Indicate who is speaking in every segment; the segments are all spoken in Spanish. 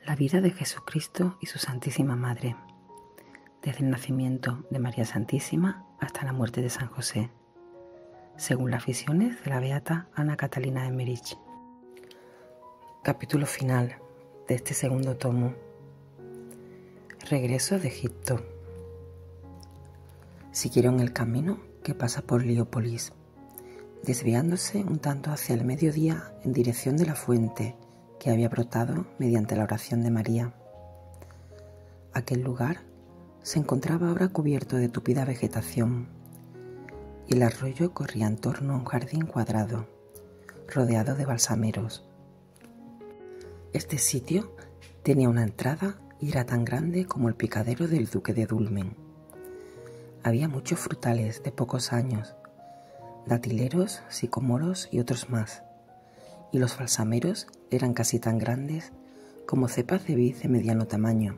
Speaker 1: La vida de Jesucristo y su Santísima Madre, desde el nacimiento de María Santísima hasta la muerte de San José, según las visiones de la beata Ana Catalina de Emmerich. Capítulo final de este segundo tomo. Regreso de Egipto. Siguieron el camino que pasa por Heliópolis, desviándose un tanto hacia el mediodía en dirección de la fuente que había brotado mediante la oración de María. Aquel lugar se encontraba ahora cubierto de tupida vegetación, y el arroyo corría en torno a un jardín cuadrado, rodeado de balsameros. Este sitio tenía una entrada y era tan grande como el picadero del duque de Dulmen. Había muchos frutales de pocos años, datileros, sicomoros y otros más, y los balsameros eran casi tan grandes como cepas de vid de mediano tamaño.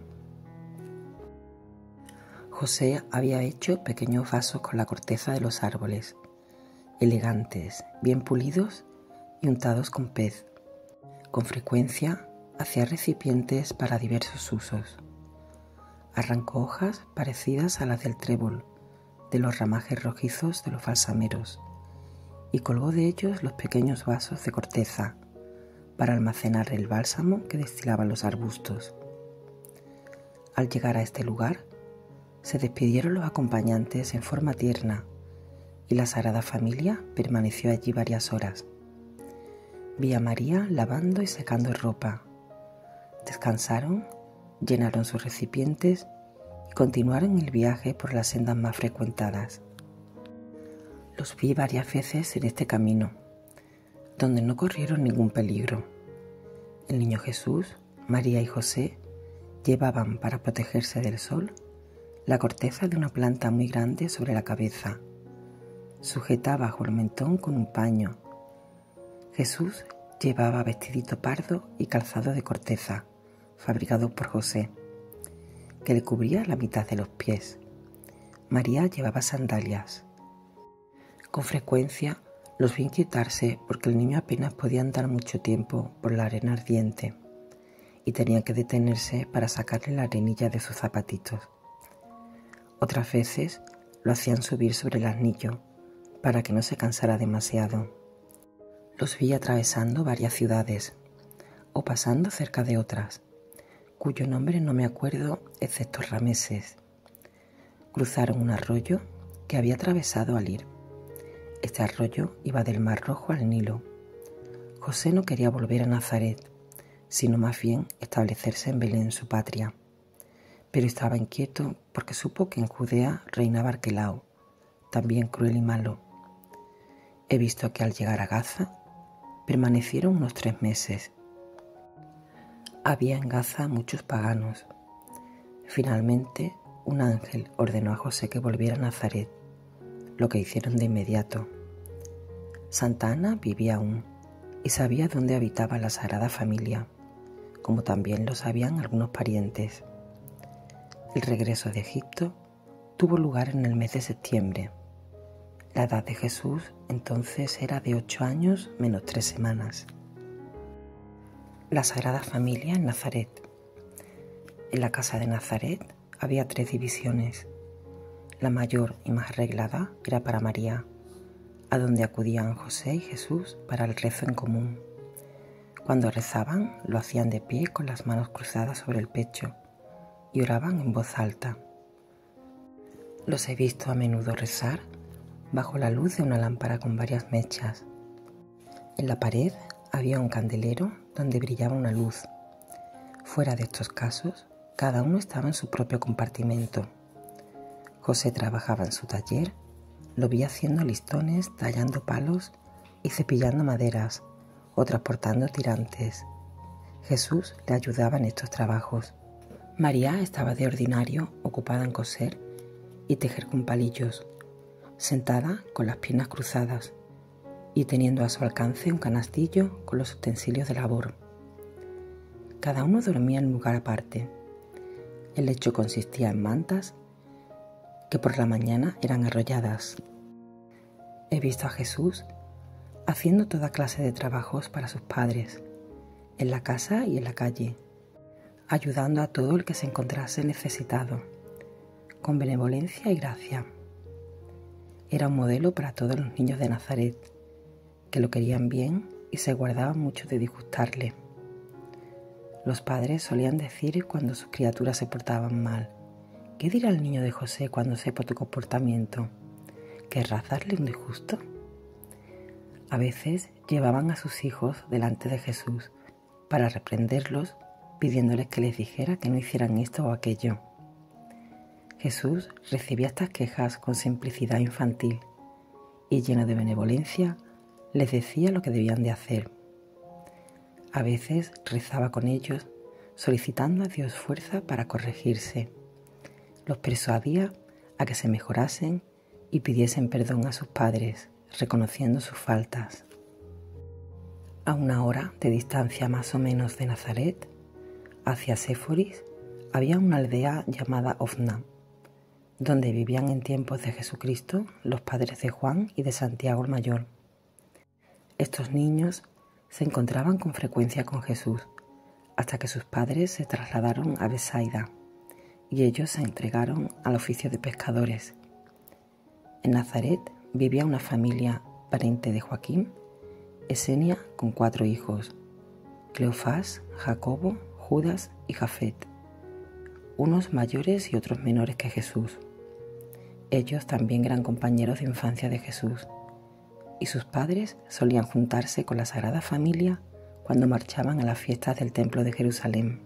Speaker 1: José había hecho pequeños vasos con la corteza de los árboles, elegantes, bien pulidos y untados con pez. Con frecuencia hacía recipientes para diversos usos. Arrancó hojas parecidas a las del trébol, de los ramajes rojizos de los balsameros, y colgó de ellos los pequeños vasos de corteza para almacenar el bálsamo que destilaban los arbustos. Al llegar a este lugar, se despidieron los acompañantes en forma tierna y la Sagrada Familia permaneció allí varias horas. Vi a María lavando y secando ropa. Descansaron, llenaron sus recipientes y continuaron el viaje por las sendas más frecuentadas. Los vi varias veces en este camino, donde no corrieron ningún peligro. El niño Jesús, María y José llevaban para protegerse del sol la corteza de una planta muy grande sobre la cabeza, sujeta bajo el mentón con un paño. Jesús llevaba vestidito pardo y calzado de corteza, fabricado por José, que le cubría la mitad de los pies. María llevaba sandalias. Con frecuencia los vi inquietarse porque el niño apenas podía andar mucho tiempo por la arena ardiente y tenía que detenerse para sacarle la arenilla de sus zapatitos. Otras veces lo hacían subir sobre el asnillo para que no se cansara demasiado. Los vi atravesando varias ciudades o pasando cerca de otras, cuyo nombre no me acuerdo excepto Rameses. Cruzaron un arroyo que había atravesado al ir. Este arroyo iba del Mar Rojo al Nilo. José no quería volver a Nazaret, sino más bien establecerse en Belén, su patria. Pero estaba inquieto porque supo que en Judea reinaba Arquelao, también cruel y malo. He visto que al llegar a Gaza, permanecieron unos 3 meses. Había en Gaza muchos paganos. Finalmente, un ángel ordenó a José que volviera a Nazaret, lo que hicieron de inmediato. Santa Ana vivía aún y sabía dónde habitaba la Sagrada Familia, como también lo sabían algunos parientes. El regreso de Egipto tuvo lugar en el mes de septiembre. La edad de Jesús entonces era de 8 años menos 3 semanas. La Sagrada Familia en Nazaret. En la casa de Nazaret había 3 divisiones. La mayor y más arreglada era para María, a donde acudían José y Jesús para el rezo en común. Cuando rezaban, lo hacían de pie con las manos cruzadas sobre el pecho y oraban en voz alta. Los he visto a menudo rezar bajo la luz de una lámpara con varias mechas. En la pared había un candelero donde brillaba una luz. Fuera de estos casos, cada uno estaba en su propio compartimento. José trabajaba en su taller, lo vi haciendo listones, tallando palos y cepillando maderas o transportando tirantes. Jesús le ayudaba en estos trabajos. María estaba de ordinario ocupada en coser y tejer con palillos, sentada con las piernas cruzadas y teniendo a su alcance un canastillo con los utensilios de labor. Cada uno dormía en un lugar aparte. El lecho consistía en mantas que por la mañana eran arrolladas. He visto a Jesús haciendo toda clase de trabajos para sus padres, en la casa y en la calle. ayudando a todo el que se encontrase necesitado, con benevolencia y gracia. Era un modelo para todos los niños de Nazaret, que lo querían bien y se guardaban mucho de disgustarle. Los padres solían decir cuando sus criaturas se portaban mal: ¿qué dirá el niño de José cuando sepa tu comportamiento? ¿Querrás darle un disgusto? A veces llevaban a sus hijos delante de Jesús para reprenderlos, pidiéndoles que les dijera que no hicieran esto o aquello. Jesús recibía estas quejas con simplicidad infantil y, lleno de benevolencia, les decía lo que debían de hacer. A veces rezaba con ellos, solicitando a Dios fuerza para corregirse. Los persuadía a que se mejorasen y pidiesen perdón a sus padres, reconociendo sus faltas. A 1 hora de distancia más o menos de Nazaret, hacia Séforis, había una aldea llamada Ofna, donde vivían en tiempos de Jesucristo los padres de Juan y de Santiago el Mayor. Estos niños se encontraban con frecuencia con Jesús, hasta que sus padres se trasladaron a Besaida, y ellos se entregaron al oficio de pescadores. En Nazaret vivía una familia pariente de Joaquín, Esenia, con 4 hijos: Cleofás, Jacobo, Judas y Jafet, unos mayores y otros menores que Jesús. Ellos también eran compañeros de infancia de Jesús, y sus padres solían juntarse con la Sagrada Familia cuando marchaban a las fiestas del Templo de Jerusalén.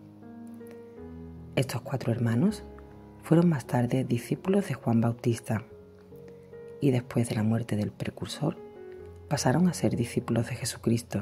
Speaker 1: Estos 4 hermanos fueron más tarde discípulos de Juan Bautista, y después de la muerte del precursor pasaron a ser discípulos de Jesucristo.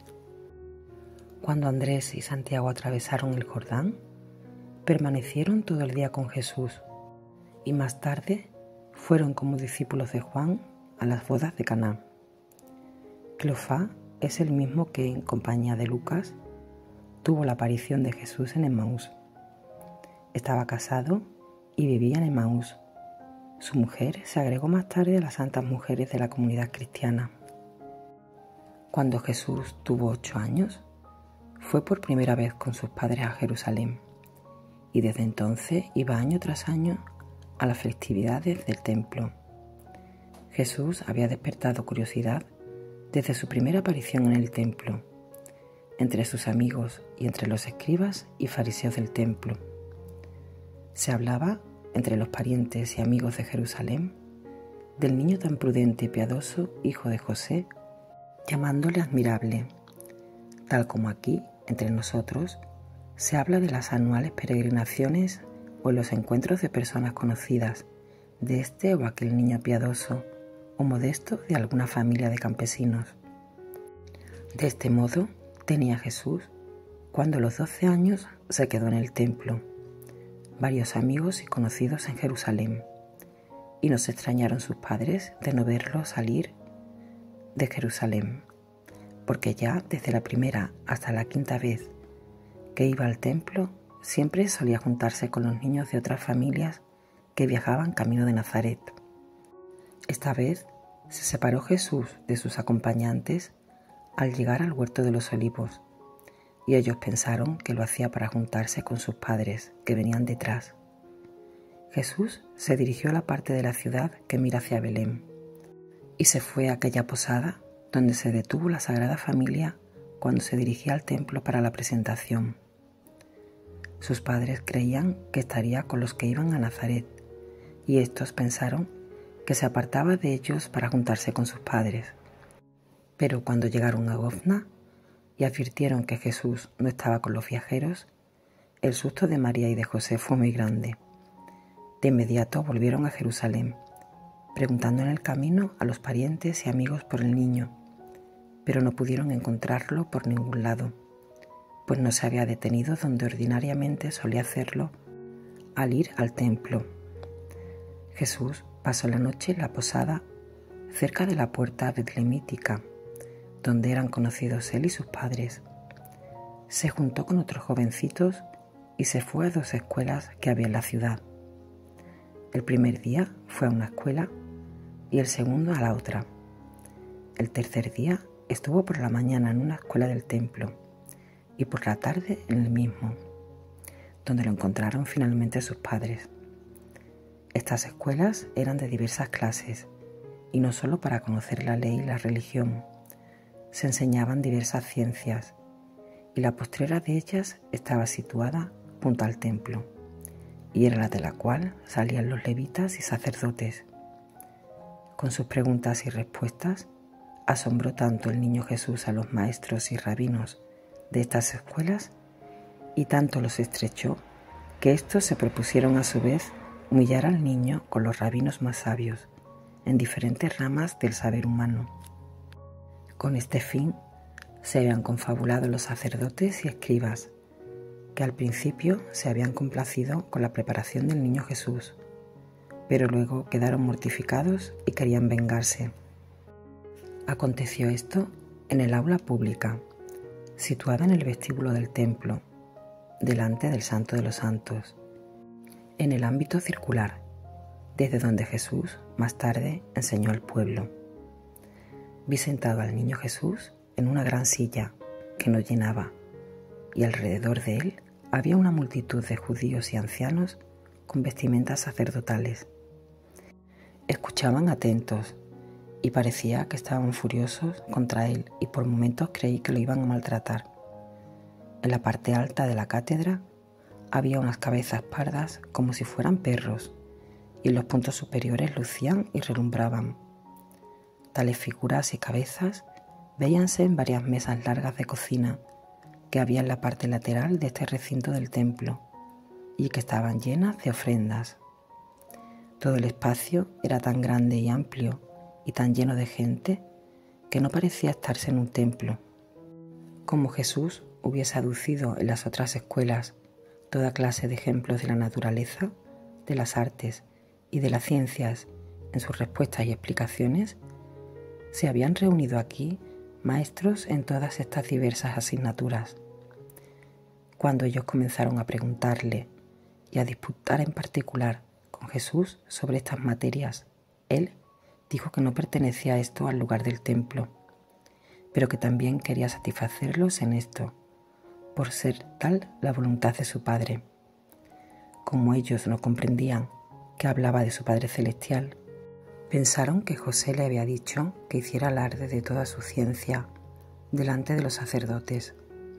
Speaker 1: Cuando Andrés y Santiago atravesaron el Jordán, permanecieron todo el día con Jesús, y más tarde fueron como discípulos de Juan a las bodas de Caná. Cleofás es el mismo que, en compañía de Lucas, tuvo la aparición de Jesús en Emaús. Estaba casado y vivía en Emaús. Su mujer se agregó más tarde a las santas mujeres de la comunidad cristiana. Cuando Jesús tuvo 8 años, fue por primera vez con sus padres a Jerusalén, y desde entonces iba año tras año a las festividades del templo. Jesús había despertado curiosidad desde su primera aparición en el templo, entre sus amigos y entre los escribas y fariseos del templo. Se hablaba, entre los parientes y amigos de Jerusalén, del niño tan prudente y piadoso, hijo de José, llamándole admirable, tal como aquí, entre nosotros, se habla de las anuales peregrinaciones o en los encuentros de personas conocidas, de este o aquel niño piadoso o modesto de alguna familia de campesinos. De este modo tenía Jesús, cuando a los 12 años se quedó en el templo, varios amigos y conocidos en Jerusalén, y no se extrañaron sus padres de no verlo salir de Jerusalén, porque ya desde la primera hasta la 5ª vez que iba al templo, siempre solía juntarse con los niños de otras familias que viajaban camino de Nazaret. Esta vez se separó Jesús de sus acompañantes al llegar al huerto de los Olivos, y ellos pensaron que lo hacía para juntarse con sus padres, que venían detrás. Jesús se dirigió a la parte de la ciudad que mira hacia Belén, y se fue a aquella posada donde se detuvo la Sagrada Familia cuando se dirigía al templo para la presentación. Sus padres creían que estaría con los que iban a Nazaret, y estos pensaron que se apartaba de ellos para juntarse con sus padres. Pero cuando llegaron a Ofna y advirtieron que Jesús no estaba con los viajeros, el susto de María y de José fue muy grande. De inmediato volvieron a Jerusalén, preguntando en el camino a los parientes y amigos por el niño, pero no pudieron encontrarlo por ningún lado, pues no se había detenido donde ordinariamente solía hacerlo al ir al templo. Jesús pasó la noche en la posada cerca de la puerta betlemítica, donde eran conocidos él y sus padres. Se juntó con otros jovencitos y se fue a 2 escuelas que había en la ciudad. El primer día fue a una escuela y el segundo a la otra. El tercer día estuvo por la mañana en una escuela del templo y por la tarde en el mismo. donde lo encontraron finalmente sus padres. Estas escuelas eran de diversas clases, y no solo para conocer la ley y la religión. Se enseñaban diversas ciencias, y la postrera de ellas estaba situada junto al templo, y era la de la cual salían los levitas y sacerdotes. Con sus preguntas y respuestas, asombró tanto el niño Jesús a los maestros y rabinos de estas escuelas, y tanto los estrechó, que éstos se propusieron a su vez humillar al niño con los rabinos más sabios, en diferentes ramas del saber humano. Con este fin se habían confabulado los sacerdotes y escribas, que al principio se habían complacido con la preparación del niño Jesús, pero luego quedaron mortificados y querían vengarse. Aconteció esto en el aula pública, situada en el vestíbulo del templo, delante del Santo de los Santos, en el ámbito circular, desde donde Jesús más tarde enseñó al pueblo. Vi sentado al niño Jesús en una gran silla que no llenaba, y alrededor de él había una multitud de judíos y ancianos con vestimentas sacerdotales. Escuchaban atentos y parecía que estaban furiosos contra él, y por momentos creí que lo iban a maltratar. En la parte alta de la cátedra había unas cabezas pardas como si fueran perros, y en los puntos superiores lucían y relumbraban. Tales figuras y cabezas véanse en varias mesas largas de cocina que había en la parte lateral de este recinto del templo y que estaban llenas de ofrendas. Todo el espacio era tan grande y amplio y tan lleno de gente que no parecía estarse en un templo. Como Jesús hubiese aducido en las otras escuelas toda clase de ejemplos de la naturaleza, de las artes y de las ciencias en sus respuestas y explicaciones, se habían reunido aquí maestros en todas estas diversas asignaturas. Cuando ellos comenzaron a preguntarle y a disputar en particular con Jesús sobre estas materias, él dijo que no pertenecía esto al lugar del templo, pero que también quería satisfacerlos en esto, por ser tal la voluntad de su Padre. Como ellos no comprendían que hablaba de su Padre Celestial, pensaron que José le había dicho que hiciera alarde de toda su ciencia delante de los sacerdotes.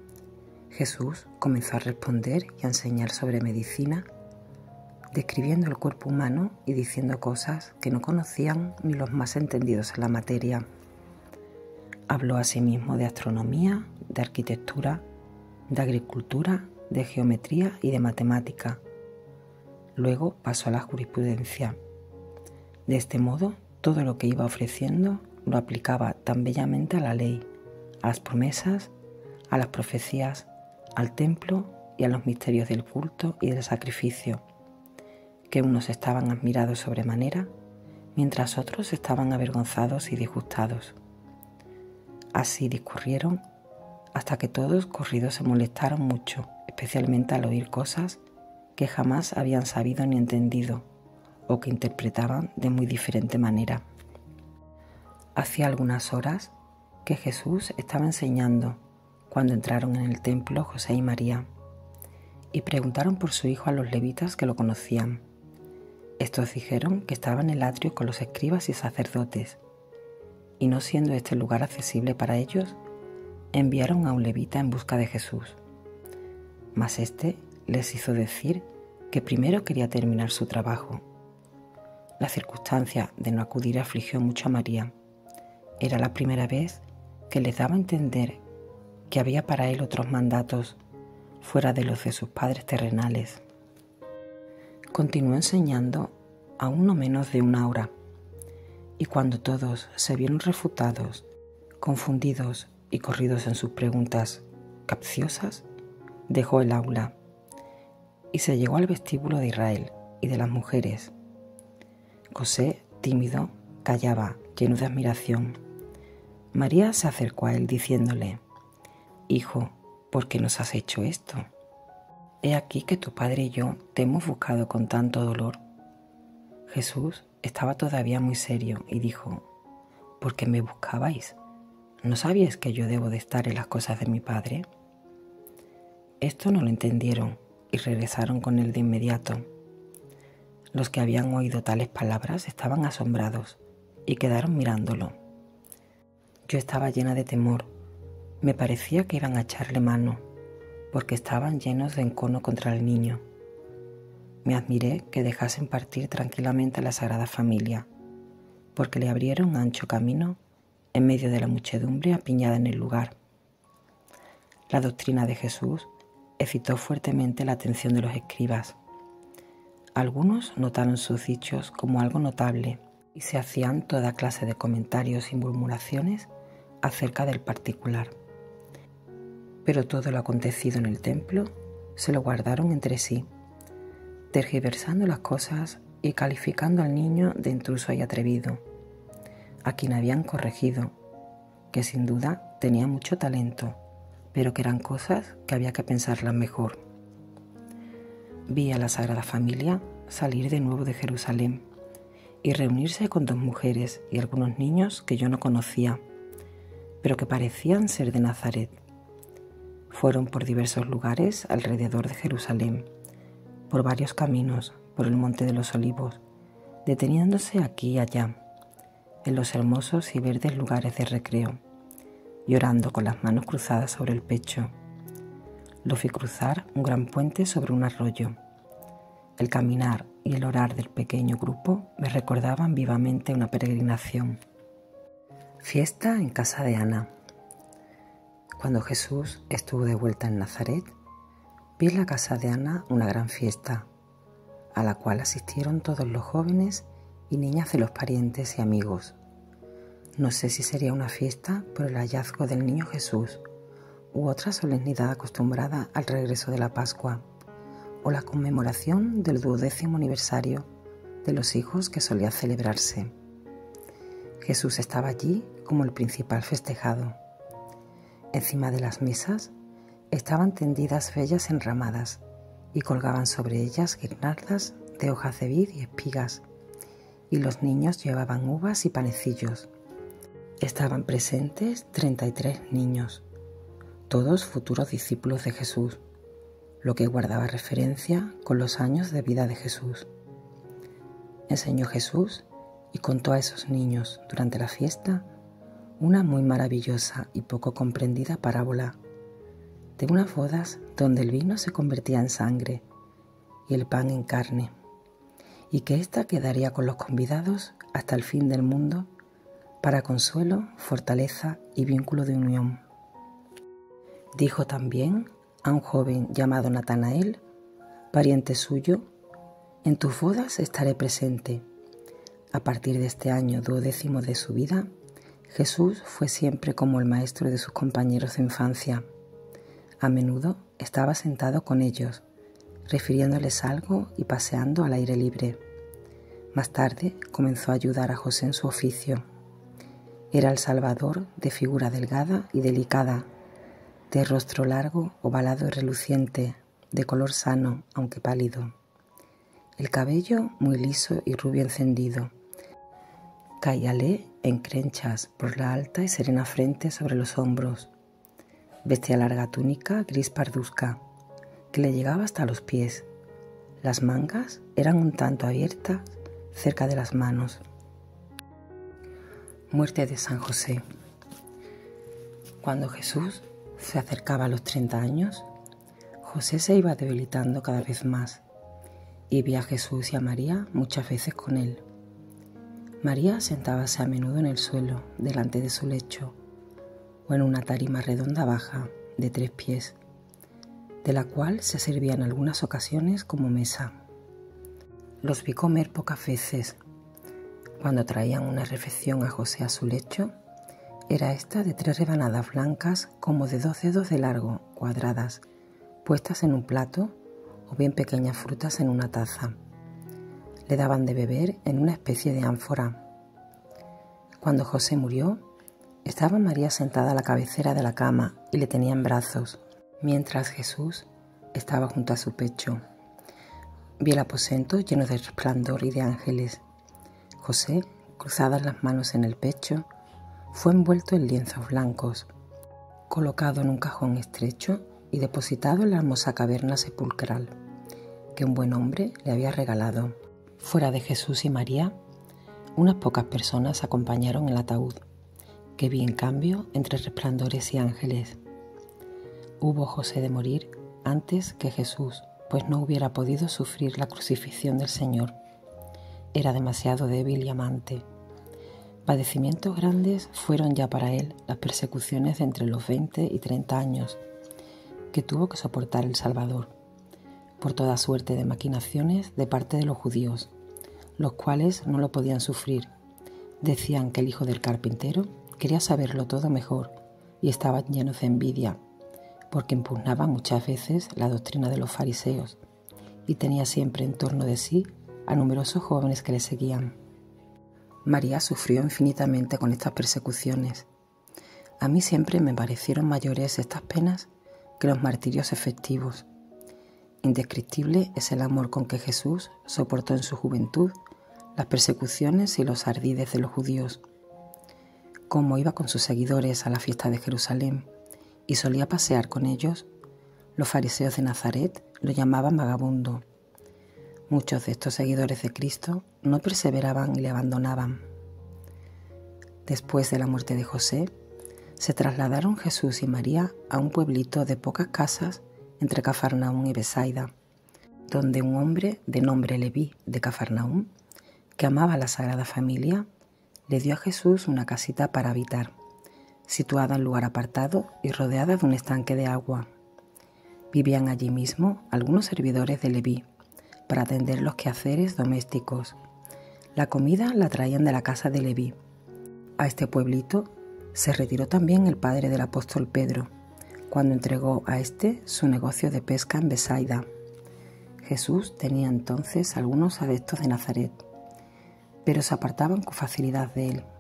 Speaker 1: Jesús comenzó a responder y a enseñar sobre medicina, describiendo el cuerpo humano y diciendo cosas que no conocían ni los más entendidos en la materia. Habló asimismo de astronomía, de arquitectura, de agricultura, de geometría y de matemática. Luego pasó a la jurisprudencia. De este modo, todo lo que iba ofreciendo lo aplicaba tan bellamente a la ley, a las promesas, a las profecías, al templo y a los misterios del culto y del sacrificio, que unos estaban admirados sobremanera, mientras otros estaban avergonzados y disgustados. Así discurrieron hasta que todos corridos se molestaron mucho, especialmente al oír cosas que jamás habían sabido ni entendido, o que interpretaban de muy diferente manera. Hacía algunas horas que Jesús estaba enseñando cuando entraron en el templo José y María, y preguntaron por su hijo a los levitas que lo conocían. Estos dijeron que estaba en el atrio con los escribas y sacerdotes, y no siendo este lugar accesible para ellos, enviaron a un levita en busca de Jesús. Mas éste les hizo decir que primero quería terminar su trabajo. La circunstancia de no acudir afligió mucho a María. Era la primera vez que les daba a entender que había para él otros mandatos fuera de los de sus padres terrenales. Continuó enseñando aún no menos de una hora, y cuando todos se vieron refutados, confundidos y corridos en sus preguntas capciosas, dejó el aula y se llegó al vestíbulo de Israel y de las mujeres. José, tímido, callaba, lleno de admiración. María se acercó a él diciéndole: «Hijo, ¿por qué nos has hecho esto? He aquí que tu padre y yo te hemos buscado con tanto dolor». Jesús estaba todavía muy serio y dijo: «¿Por qué me buscabais? ¿No sabíais que yo debo de estar en las cosas de mi Padre?». Esto no lo entendieron y regresaron con él de inmediato. Los que habían oído tales palabras estaban asombrados y quedaron mirándolo. Yo estaba llena de temor. Me parecía que iban a echarle mano, porque estaban llenos de encono contra el niño. Me admiré que dejasen partir tranquilamente a la Sagrada Familia, porque le abrieron ancho camino en medio de la muchedumbre apiñada en el lugar. La doctrina de Jesús excitó fuertemente la atención de los escribas. Algunos notaron sus dichos como algo notable y se hacían toda clase de comentarios y murmuraciones acerca del particular. Pero todo lo acontecido en el templo se lo guardaron entre sí, tergiversando las cosas y calificando al niño de intruso y atrevido, a quien habían corregido, que sin duda tenía mucho talento, pero que eran cosas que había que pensarlas mejor. Vi a la Sagrada Familia salir de nuevo de Jerusalén y reunirse con 2 mujeres y algunos niños que yo no conocía, pero que parecían ser de Nazaret. Fueron por diversos lugares alrededor de Jerusalén, por varios caminos, por el Monte de los Olivos, deteniéndose aquí y allá, en los hermosos y verdes lugares de recreo, llorando con las manos cruzadas sobre el pecho. Los vi cruzar un gran puente sobre un arroyo. El caminar y el orar del pequeño grupo me recordaban vivamente una peregrinación. Fiesta en casa de Ana. Cuando Jesús estuvo de vuelta en Nazaret, vi en la casa de Ana una gran fiesta, a la cual asistieron todos los jóvenes y niñas de los parientes y amigos. No sé si sería una fiesta por el hallazgo del niño Jesús u otra solemnidad acostumbrada al regreso de la Pascua, o la conmemoración del 12º aniversario de los hijos que solía celebrarse. Jesús estaba allí como el principal festejado. Encima de las mesas estaban tendidas vellas enramadas y colgaban sobre ellas guirnaldas de hojas de vid y espigas, y los niños llevaban uvas y panecillos. Estaban presentes 33 niños, todos futuros discípulos de Jesús, lo que guardaba referencia con los años de vida de Jesús. Enseñó Jesús y contó a esos niños durante la fiesta una muy maravillosa y poco comprendida parábola de unas bodas donde el vino se convertía en sangre y el pan en carne, y que ésta quedaría con los convidados hasta el fin del mundo para consuelo, fortaleza y vínculo de unión. Dijo también a un joven llamado Natanael, pariente suyo: en tus bodas estaré presente. A partir de este año 12º de su vida, Jesús fue siempre como el maestro de sus compañeros de infancia. A menudo estaba sentado con ellos, refiriéndoles algo y paseando al aire libre. Más tarde comenzó a ayudar a José en su oficio. Era el Salvador de figura delgada y delicada, de rostro largo, ovalado y reluciente, de color sano, aunque pálido. El cabello muy liso y rubio encendido. Caíale en crenchas por la alta y serena frente sobre los hombros. Vestía larga túnica gris parduzca, que le llegaba hasta los pies. Las mangas eran un tanto abiertas cerca de las manos. Muerte de San José. Cuando Jesús se acercaba a los 30 años, José se iba debilitando cada vez más, y vi a Jesús y a María muchas veces con él. María sentábase a menudo en el suelo, delante de su lecho, o en una tarima redonda baja, de 3 pies, de la cual se servía en algunas ocasiones como mesa. Los vi comer pocas veces. Cuando traían una refección a José a su lecho, era esta de 3 rebanadas blancas como de 2 dedos de largo, cuadradas, puestas en un plato, o bien pequeñas frutas en una taza. Le daban de beber en una especie de ánfora. Cuando José murió, estaba María sentada a la cabecera de la cama y le tenía en brazos, mientras Jesús estaba junto a su pecho. Vi el aposento lleno de resplandor y de ángeles. José, cruzadas las manos en el pecho, fue envuelto en lienzos blancos, colocado en un cajón estrecho y depositado en la hermosa caverna sepulcral. que un buen hombre le había regalado. Fuera de Jesús y María, unas pocas personas acompañaron el ataúd, que vi en cambio entre resplandores y ángeles. Hubo José de morir antes que Jesús, pues no hubiera podido sufrir la crucifixión del Señor. Era demasiado débil y amante. Padecimientos grandes fueron ya para él las persecuciones de entre los 20 y 30 años que tuvo que soportar el Salvador, por toda suerte de maquinaciones de parte de los judíos, los cuales no lo podían sufrir. Decían que el hijo del carpintero quería saberlo todo mejor y estaban llenos de envidia, porque impugnaba muchas veces la doctrina de los fariseos y tenía siempre en torno de sí a numerosos jóvenes que le seguían. María sufrió infinitamente con estas persecuciones. A mí siempre me parecieron mayores estas penas que los martirios efectivos. Indescriptible es el amor con que Jesús soportó en su juventud las persecuciones y los ardides de los judíos. Como iba con sus seguidores a la fiesta de Jerusalén y solía pasear con ellos, los fariseos de Nazaret lo llamaban vagabundo. Muchos de estos seguidores de Cristo no perseveraban y le abandonaban. Después de la muerte de José, se trasladaron Jesús y María a un pueblito de pocas casas entre Cafarnaúm y Besaida, donde un hombre de nombre Leví de Cafarnaúm, que amaba a la Sagrada Familia, le dio a Jesús una casita para habitar, situada en lugar apartado y rodeada de un estanque de agua. Vivían allí mismo algunos servidores de Leví para atender los quehaceres domésticos. La comida la traían de la casa de Leví. A este pueblito se retiró también el padre del apóstol Pedro, cuando entregó a este su negocio de pesca en Besaida. Jesús tenía entonces algunos adeptos de Nazaret, pero se apartaban con facilidad de él.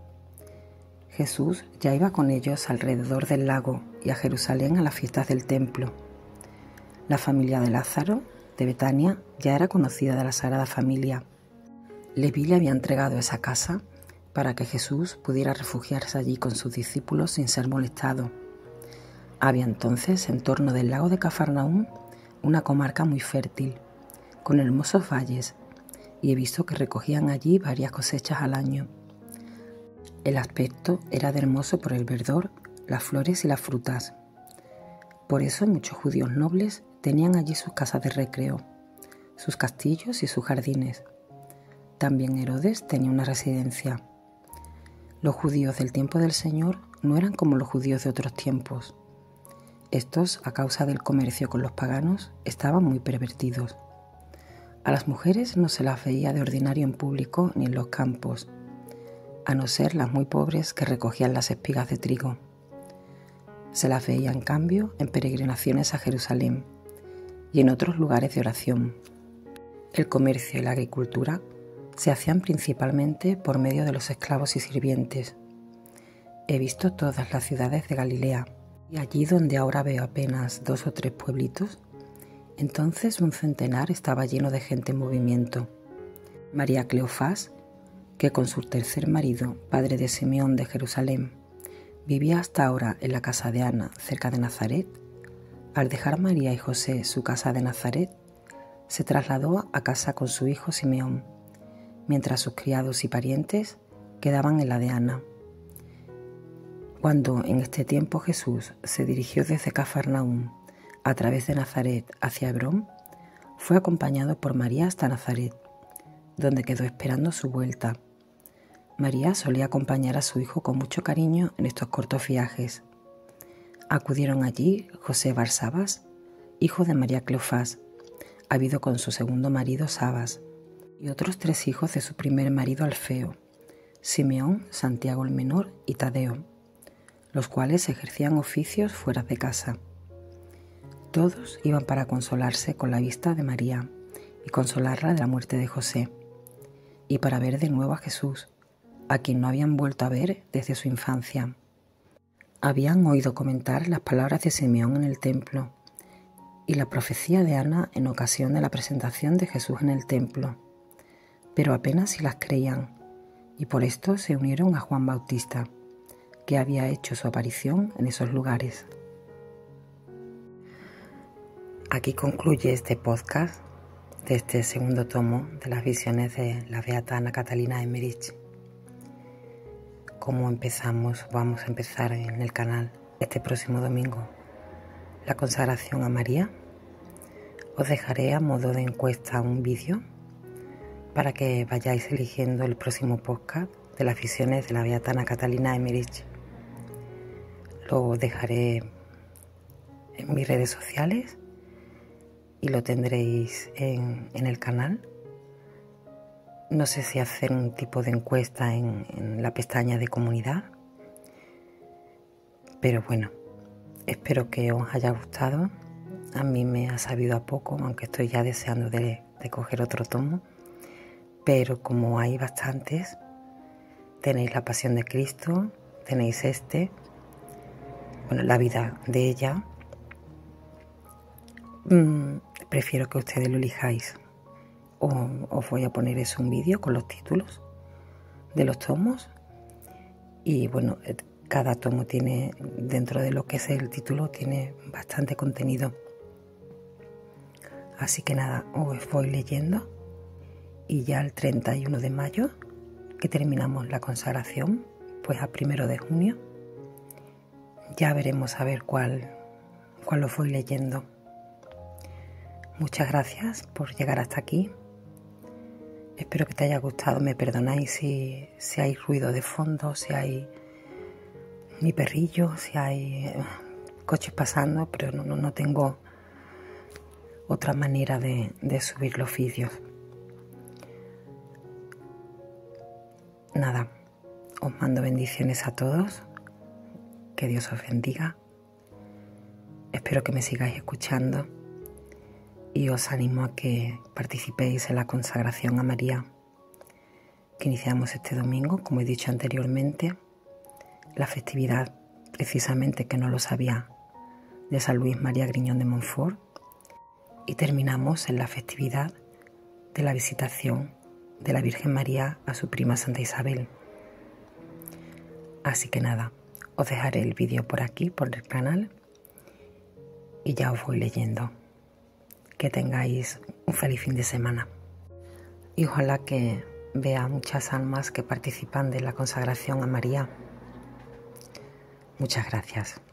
Speaker 1: Jesús ya iba con ellos alrededor del lago y a Jerusalén a las fiestas del templo. La familia de Lázaro, de Betania, ya era conocida de la Sagrada Familia. Leví le había entregado esa casa para que Jesús pudiera refugiarse allí con sus discípulos sin ser molestado. Había entonces en torno del lago de Cafarnaúm una comarca muy fértil, con hermosos valles, y he visto que recogían allí varias cosechas al año. El aspecto era de hermoso por el verdor, las flores y las frutas. Por eso muchos judíos nobles tenían allí sus casas de recreo, sus castillos y sus jardines. También Herodes tenía una residencia. Los judíos del tiempo del Señor no eran como los judíos de otros tiempos. Estos, a causa del comercio con los paganos, estaban muy pervertidos. A las mujeres no se las veía de ordinario en público ni en los campos, a no ser las muy pobres que recogían las espigas de trigo. Se las veía, en cambio, en peregrinaciones a Jerusalén y en otros lugares de oración. El comercio y la agricultura se hacían principalmente por medio de los esclavos y sirvientes. He visto todas las ciudades de Galilea, y allí donde ahora veo apenas 2 o 3 pueblitos, entonces un centenar estaba lleno de gente en movimiento. María Cleofás, que con su tercer marido, padre de Simeón de Jerusalén, vivía hasta ahora en la casa de Ana, cerca de Nazaret, al dejar María y José su casa de Nazaret, se trasladó a casa con su hijo Simeón, mientras sus criados y parientes quedaban en la de Ana. Cuando en este tiempo Jesús se dirigió desde Cafarnaúm a través de Nazaret hacia Hebrón, fue acompañado por María hasta Nazaret, donde quedó esperando su vuelta. María solía acompañar a su hijo con mucho cariño en estos cortos viajes. Acudieron allí José Barsabas, hijo de María Cleofás, habido con su segundo marido Sabas, y otros 3 hijos de su primer marido Alfeo, Simeón, Santiago el menor y Tadeo, los cuales ejercían oficios fuera de casa. Todos iban para consolarse con la vista de María y consolarla de la muerte de José, y para ver de nuevo a Jesús, a quien no habían vuelto a ver desde su infancia. Habían oído comentar las palabras de Simeón en el templo y la profecía de Ana en ocasión de la presentación de Jesús en el templo, pero apenas si las creían, y por esto se unieron a Juan Bautista, que había hecho su aparición en esos lugares. Aquí concluye este podcast de este segundo tomo de las visiones de la beata Ana Catalina Emmerich. Como vamos a empezar en el canal este próximo domingo la consagración a María. Os dejaré a modo de encuesta un vídeo para que vayáis eligiendo el próximo podcast de las visiones de la beata Ana Catalina Emmerich. Lo dejaré en mis redes sociales y lo tendréis en el canal. No sé si hacer un tipo de encuesta en la pestaña de comunidad, pero bueno, espero que os haya gustado. A mí me ha sabido a poco, aunque estoy ya deseando de coger otro tomo, pero como hay bastantes, tenéis la pasión de Cristo, tenéis la vida de ella. Prefiero que ustedes lo elijáis. Os voy a poner un vídeo con los títulos de los tomos. Y bueno, cada tomo tiene, dentro de lo que es el título, tiene bastante contenido. Así que nada, os voy leyendo. Y ya el 31 de mayo, que terminamos la consagración, pues a 1 de junio, ya veremos a ver cuál os voy leyendo. Muchas gracias por llegar hasta aquí. Espero que te haya gustado. Me perdonáis si hay ruido de fondo, si hay mi perrillo, si hay coches pasando, pero no tengo otra manera de subir los vídeos. Nada, os mando bendiciones a todos. Que Dios os bendiga. Espero que me sigáis escuchando. Y os animo a que participéis en la consagración a María que iniciamos este domingo, como he dicho anteriormente, la festividad, precisamente que no lo sabía, de San Luis María Griñón de Montfort, y terminamos en la festividad de la visitación de la Virgen María a su prima Santa Isabel. Así que nada, os dejaré el vídeo por aquí, por el canal, y ya os voy leyendo. Que tengáis un feliz fin de semana y ojalá que vea muchas almas que participan de la consagración a María. Muchas gracias.